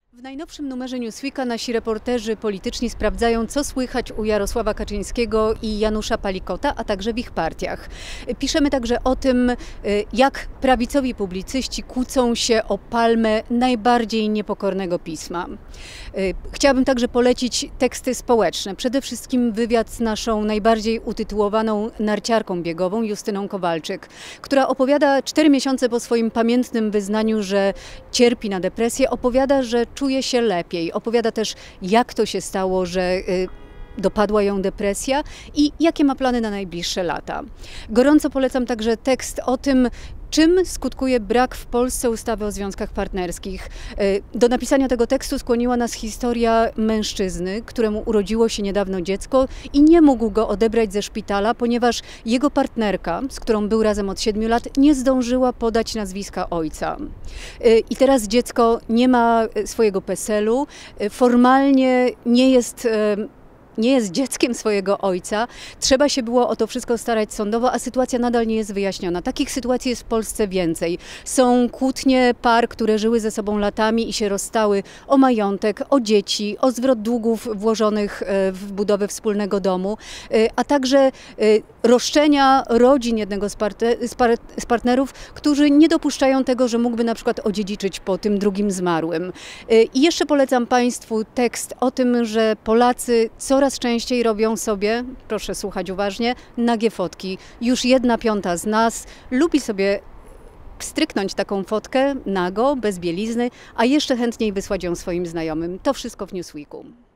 W najnowszym numerze Newsweeka nasi reporterzy polityczni sprawdzają, co słychać u Jarosława Kaczyńskiego i Janusza Palikota, a także w ich partiach. Piszemy także o tym, jak prawicowi publicyści kłócą się o palmę najbardziej niepokornego pisma. Chciałabym także polecić teksty społeczne. Przede wszystkim wywiad z naszą najbardziej utytułowaną narciarką biegową, Justyną Kowalczyk, która opowiada 4 miesiące po swoim pamiętnym wyznaniu, że cierpi na depresję, opowiada, że czuje się lepiej. Opowiada też, jak to się stało, że dopadła ją depresja i jakie ma plany na najbliższe lata. Gorąco polecam także tekst o tym, czym skutkuje brak w Polsce ustawy o związkach partnerskich. Do napisania tego tekstu skłoniła nas historia mężczyzny, któremu urodziło się niedawno dziecko i nie mógł go odebrać ze szpitala, ponieważ jego partnerka, z którą był razem od 7 lat, nie zdążyła podać nazwiska ojca. I teraz dziecko nie ma swojego PESEL-u, formalnie nie jest dzieckiem swojego ojca. Trzeba się było o to wszystko starać sądowo, a sytuacja nadal nie jest wyjaśniona. Takich sytuacji jest w Polsce więcej. Są kłótnie par, które żyły ze sobą latami i się rozstały o majątek, o dzieci, o zwrot długów włożonych w budowę wspólnego domu, a także roszczenia rodzin jednego z partnerów, którzy nie dopuszczają tego, że mógłby na przykład odziedziczyć po tym drugim zmarłym. I jeszcze polecam Państwu tekst o tym, że Polacy coraz częściej robią sobie, proszę słuchać uważnie, nagie fotki. Już 1/5 z nas lubi sobie stryknąć taką fotkę nago, bez bielizny, a jeszcze chętniej wysłać ją swoim znajomym. To wszystko w Newsweeku.